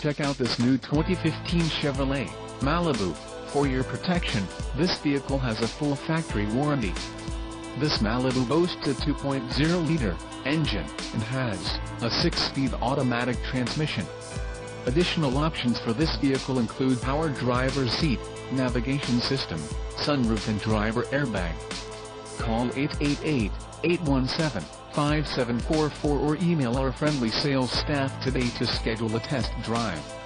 check out this new 2015 Chevrolet Malibu. For your protection, this vehicle has a full factory warranty. This Malibu boasts a 2.0-liter engine and has a 6-speed automatic transmission. Additional options for this vehicle include power driver's seat, navigation system, sunroof and driver airbag. Call 888-817-5744 or email our friendly sales staff today to schedule a test drive.